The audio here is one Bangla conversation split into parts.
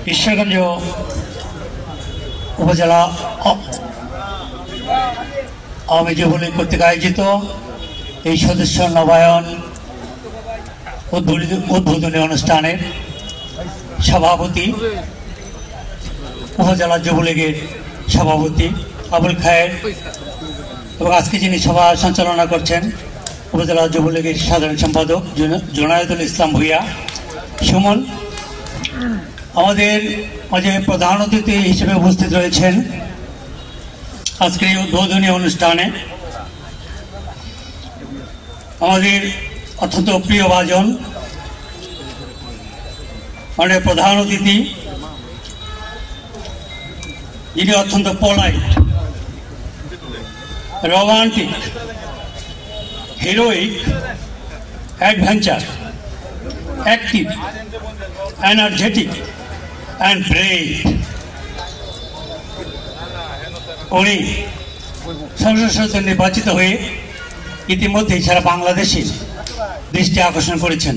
ঈশ্বরগঞ্জ উপজেলা আওয়ামী যুবলীগ কর্তৃক আয়োজিত এই সদস্য নবায়ন উদ্বোধনী অনুষ্ঠানের সভাপতি উপজেলা যুবলীগের সভাপতি আবুল খায়ের এবং আজকে যিনি সভা সঞ্চালনা করছেন উপজেলা যুবলীগের সাধারণ সম্পাদক জুনায়েদুল ইসলাম ভূঁইয়া সুমন। আমাদের মাঝে প্রধান অতিথি হিসেবে উপস্থিত রয়েছেন আজকের এই উদ্বোধনী অনুষ্ঠানে আমাদের অত্যন্ত প্রিয় ভাজন আমাদের প্রধান অতিথি, যিনি অত্যন্ত polite, romantic, heroic, adventure, active, energetic and brave. উনি সংসদ সদস্য নির্বাচিত হয়ে ইতিমধ্যেই সারা বাংলাদেশের দৃষ্টি আকর্ষণ করেছেন।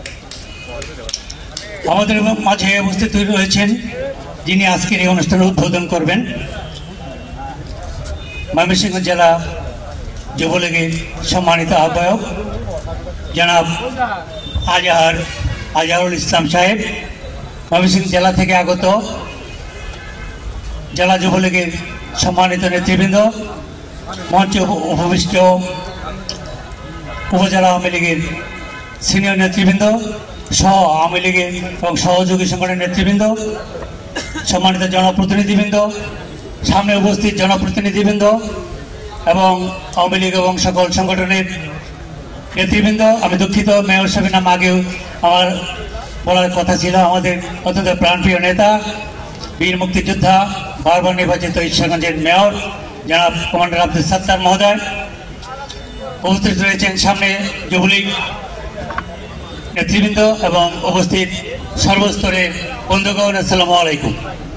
আমাদের মাঝে উপস্থিত রয়েছেন যিনি আজকের এই অনুষ্ঠানে উদ্বোধন করবেন, ময়মনসিংহ জেলা যুবলীগের সম্মানিত আহ্বায়ক জনাব আজহারুল ইসলাম সাহেব, ময়মনসিংহ জেলা থেকে আগত জেলা যুবলীগের সম্মানিত নেতৃবৃন্দ, মঞ্চে উপবিষ্ট উপজেলা আওয়ামী লীগের সিনিয়র নেতৃবৃন্দ, সহ আওয়ামী লীগের এবং সহযোগী সংগঠনের নেতৃবৃন্দ, সম্মানিত জনপ্রতিনিধিবৃন্দ, সামনে উপস্থিত জনপ্রতিনিধিবৃন্দ এবং আওয়ামী লীগ এবং সকল সংগঠনের নেতৃবৃন্দ। আমি দুঃখিত, মেয়র সাহেবের নাম আগেও আমার বলার কথা ছিল। আমাদের অত্যন্ত প্রাণপ্রিয় নেতা, বীর মুক্তিযোদ্ধা, বারবার নির্বাচিত ঈশ্বরগঞ্জের মেয়র জনাব কমান্ডার আব্দুল সাত্তার মহোদয় উপস্থিত রয়েছেন। সামনে যুবলীগ নেতৃবৃন্দ এবং উপস্থিত সর্বস্তরের বন্ধুগণ, আসসালামু আলাইকুম।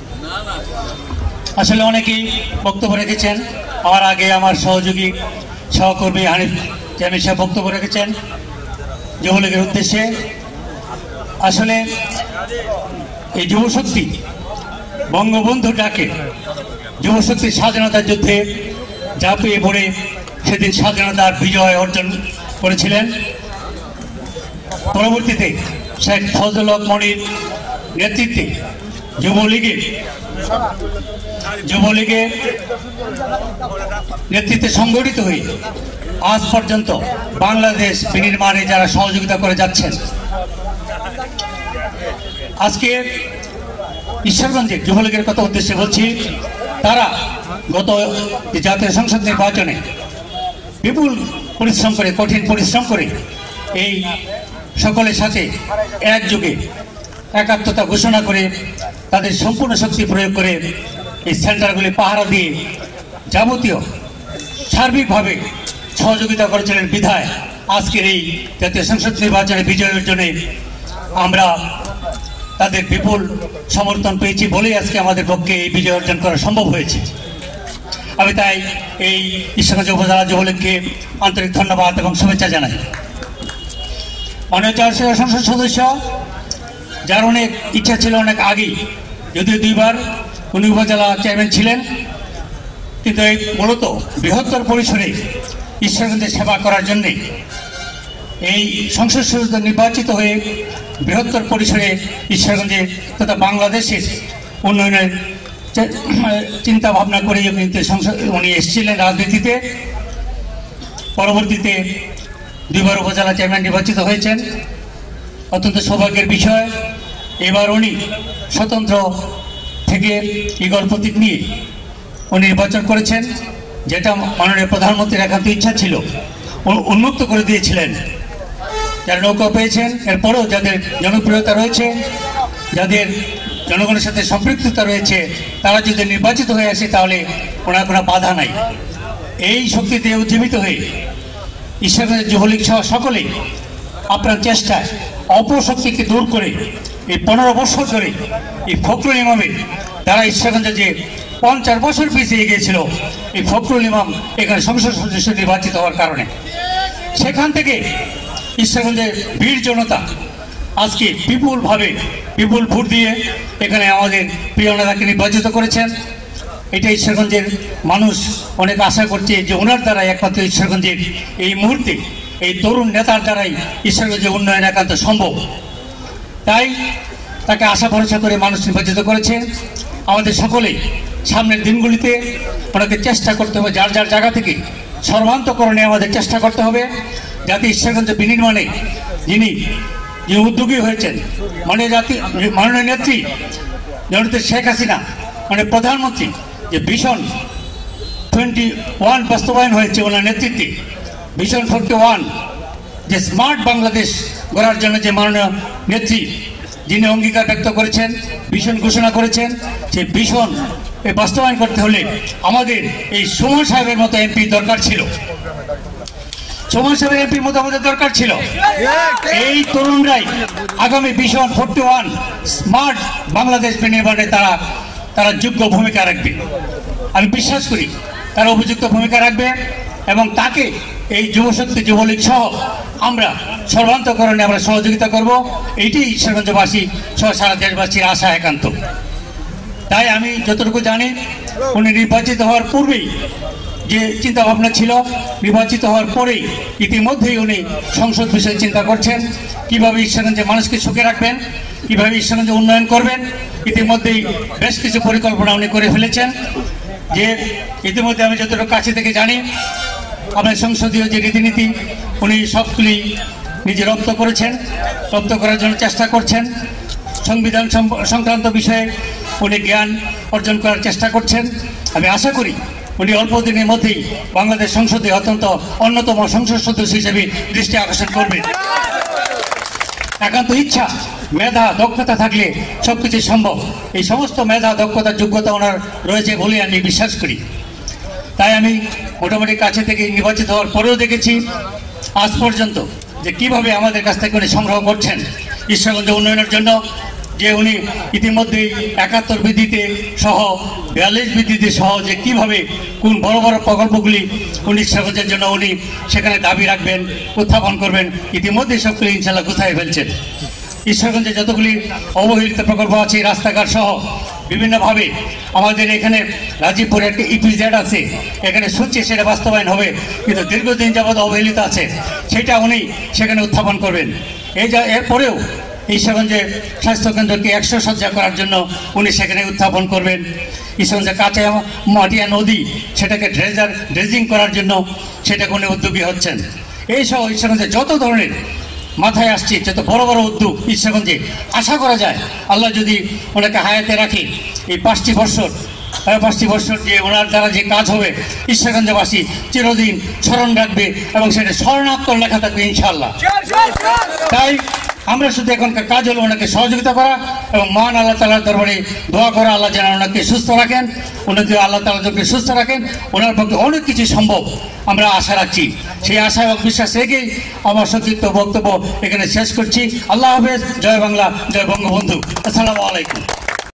আসলে অনেকেই বক্তব্য রেখেছেন, আমার আগে আমার সহযোগী সহকর্মী হানিফ জামিল সাহেব বক্তব্য রেখেছেন যুবলীগের উদ্দেশ্যে। আসলে এই যুবশক্তি বঙ্গবন্ধু ডাকে, যুবশক্তি স্বাধীনতার যুদ্ধে ঝাঁপিয়ে পড়ে সেদিন স্বাধীনতার বিজয় অর্জন করেছিলেন। পরবর্তীতে শেখ ফজলুল হক মনির নেতৃত্বে যুবলীগের নেতৃত্বে সংগঠিত হয়ে আজ পর্যন্ত বাংলাদেশ বিনির্মাণে যারা সহযোগিতা করে যাচ্ছেন, আজকে ঈশ্বরগঞ্জের যুবলীগের কথা উদ্দেশ্যে বলছি, তারা গত জাতীয় সংসদ নির্বাচনে বিপুল পরিশ্রম করে, কঠিন পরিশ্রম করে এই সকলের সাথে একযোগে একাত্মতা ঘোষণা করে তাদের সম্পূর্ণ শক্তি প্রয়োগ করে এই সেন্টারগুলি পাহারা দিয়ে যাবতীয় সার্বিকভাবে সহযোগিতা করেছিলেন। বিধায় আজকের এই জাতীয় সংসদ নির্বাচনে বিজয় অর্জনে আমরা তাদের বিপুল সমর্থন পেয়েছি বলেই আজকে আমাদের পক্ষে এই বিজয় অর্জন করা সম্ভব হয়েছে। আমি তাই এই ঈশ্বরগঞ্জ উপজেলা যুবলীগকে আন্তরিক ধন্যবাদ এবং শুভেচ্ছা জানাই। মাননীয় সংসদ সদস্য, যার অনেক ইচ্ছা ছিল অনেক আগেই, যদিও 2 বার উনি উপজেলা চেয়ারম্যান ছিলেন, কিন্তু এই মূলত বৃহত্তর পরিসরে ঈশ্বরগঞ্জের সেবা করার জন্যে এই সংসদ সদস্য নির্বাচিত হয়ে বৃহত্তর পরিসরে ঈশ্বরগঞ্জে তথা বাংলাদেশের উন্নয়নের চিন্তা ভাবনা করে কিন্তু উনি এসেছিলেন রাজনীতিতে। পরবর্তীতে 2 বার উপজেলা চেয়ারম্যান নির্বাচিত হয়েছেন। অত্যন্ত সৌভাগ্যের বিষয়, এবার উনি স্বতন্ত্র থেকে ঈগল প্রতীক নিয়ে উনি নির্বাচন করেছেন, যেটা মাননীয় প্রধানমন্ত্রীর একান্ত ইচ্ছা ছিল, উন্মুক্ত করে দিয়েছিলেন। যারা নৌকা পেয়েছেন, এরপরেও যাদের জনপ্রিয়তা রয়েছে, যাদের জনগণের সাথে সম্পৃক্ততা রয়েছে, তারা যদি নির্বাচিত হয়ে আসে তাহলে ওনার কোনো বাধা নাই। এই শক্তিতে উজ্জীবিত হয়ে ঈশ্বরগঞ্জের যুবলীগ সহ সকলেই আপনার চেষ্টায় অপশক্তিকে দূর করে এই 15 বছর ধরে এই ফখরুল ইমামের দ্বারা ঈশ্বরগঞ্জে যে 50 বছর পিছিয়ে গিয়েছিল, এই ফখরুল ইমাম এখানে সংসদ সদস্য নির্বাচিত হওয়ার কারণে সেখান থেকে ঈশ্বরগঞ্জের বীর জনতা আজকে বিপুল ভোট দিয়ে এখানে আমাদের প্রিয় নেতাকে নির্বাচিত করেছেন। এটা ঈশ্বরগঞ্জের মানুষ অনেক আশা করছে যে ওনার দ্বারাই একমাত্র ঈশ্বরগঞ্জের এই মুহূর্তে এই তরুণ নেতার দ্বারাই ঈশ্বরগঞ্জের উন্নয়ন একান্ত সম্ভব। তাই তাকে আশা ভরসা করে মানুষ নির্বাচিত করেছে। আমাদের সকলেই সামনের দিনগুলিতে ওনাকে চেষ্টা করতে হবে, যার যার জায়গা থেকে সর্বান্তকরণে আমাদের চেষ্টা করতে হবে, যাতে ঈশ্বরগঞ্জ বিনির্মাণে যিনি যে উদ্যোগী হয়েছেন মাননীয় নেত্রী জননেত্রী শেখ হাসিনা প্রধানমন্ত্রী যে ভিশন 21 বাস্তবায়ন হয়েছে ওনার নেতৃত্বে, ভিশন 41 যে স্মার্ট বাংলাদেশ গড়ার জন্য যে মাননীয় নেত্রী যিনি অঙ্গীকার ব্যক্ত করেছেন, ভিশন ঘোষণা করেছেন, সেই ভিশন বাস্তবায়ন করতে হলে আমাদের এই সুমন সাহেবের মতো এমপি দরকার ছিল। সুমন সাহেবের এমপির মতো আমাদের দরকার ছিল। এই তরুণরাই আগামী ভিশন 41 স্মার্ট বাংলাদেশ নির্মাণে তারা যোগ্য ভূমিকা রাখবে। আমি বিশ্বাস করি তারা উপযুক্ত ভূমিকা রাখবে এবং তাকে এই যুবশক্তি যুবলীগ সহ আমরা সর্বান্তকরণে আমরা সহযোগিতা করব। এইটি ঈশ্বরগঞ্জবাসী সহ সারা দেশবাসীর আশা একান্ত। তাই আমি যতটুকু জানি উনি নির্বাচিত হওয়ার পূর্বেই যে চিন্তা ভাবনা ছিল, নির্বাচিত হওয়ার পরেই ইতিমধ্যেই উনি সংসদ বিষয়ে চিন্তা করছেন, কিভাবে ঈশ্বরগঞ্জের মানুষকে সুখে রাখবেন, কিভাবে ঈশ্বরগঞ্জে উন্নয়ন করবেন। ইতিমধ্যেই বেশ কিছু পরিকল্পনা উনি করে ফেলেছেন। যে ইতিমধ্যে আমি যতটুকু কাছে থেকে জানি আমাদের সংসদীয় যে রীতিনীতি উনি সবগুলি নিজে রপ্ত করেছেন, রপ্ত করার জন্য চেষ্টা করছেন। সংবিধান সংক্রান্ত বিষয়ে উনি জ্ঞান অর্জন করার চেষ্টা করছেন। আমি আশা করি উনি অল্প দিনের মধ্যেই বাংলাদেশ সংসদে অন্যতম সংসদ সদস্য হিসেবে দৃষ্টি আকর্ষণ করবেন। একান্ত ইচ্ছা, মেধা, দক্ষতা থাকলে সবকিছু সম্ভব। এই সমস্ত মেধা, দক্ষতা, যোগ্যতা ওনার রয়েছে বলে আমি বিশ্বাস করি। তাই আমি মোটামুটি কাছে থেকে নির্বাচিত হওয়ার পরেও দেখেছি আজ পর্যন্ত যে কিভাবে আমাদের কাছ থেকে উনি সংগ্রহ করছেন ঈশ্বরগঞ্জ উন্নয়নের জন্য। যে উনি ইতিমধ্যেই 71 বিধিতে সহ 42 বিধিতে সহ যে কীভাবে কোন বড় বড় প্রকল্পগুলি উনি ঈশ্বরগঞ্জের জন্য উনি সেখানে দাবি রাখবেন, উত্থাপন করবেন, ইতিমধ্যেই সবগুলি ইনশাল্লাহ গুছাই ফেলছেন। ঈশ্বরগঞ্জে যতগুলি অবহেলিত প্রকল্প আছে রাস্তাঘাট সহ বিভিন্নভাবে আমাদের এখানে রাজীবপুরে একটা ইপিজেড আছে, এখানে শুনছি সেটা বাস্তবায়ন হবে, কিন্তু দীর্ঘদিন যাবৎ অবহেলিত আছে, সেটা উনি সেখানে উত্থাপন করবেন। এরপরেও ঈশ্বরগঞ্জে স্বাস্থ্যকেন্দ্রকে 100 শয্যা করার জন্য উনি সেখানে উত্থাপন করবেন। ঈশ্বরগঞ্জে কাঁচা মাটিয়া নদী সেটাকে ড্রেজিং করার জন্য সেটাকে উনি উদ্যোগী হচ্ছেন। এইসব ঈশ্বরগঞ্জে যত ধরনের মাথায় আসছে, যত বড় বড় উদ্যোগ ঈশ্বরগঞ্জে আশা করা যায় আল্লাহ যদি ওনাকে হায়াতে রাখে এই 5টি বছর যে ওনার দ্বারা যে কাজ হবে ঈশ্বরগঞ্জবাসী চিরদিন স্মরণ রাখবে এবং সেটা স্মরণাক্ষর লেখা থাকবে ইনশাআল্লাহ। তাই আমরা শুধু এখনকার কাজ হলো ওনাকে সহযোগিতা করা এবং মহান আল্লাহ তাআলার দরবারে দোয়া করা, আল্লাহ যেন ওনাকে সুস্থ রাখেন, ওনাকে আল্লাহ তাআলা যদি সুস্থ রাখেন ওনার পক্ষে অনেক কিছু সম্ভব আমরা আশা রাখছি। সেই আশা এবং বিশ্বাস রেখেই আমার সংক্ষিপ্ত বক্তব্য এখানে শেষ করছি। আল্লাহ হাফেজ। জয় বাংলা, জয় বঙ্গবন্ধু। আসসালামু আলাইকুম।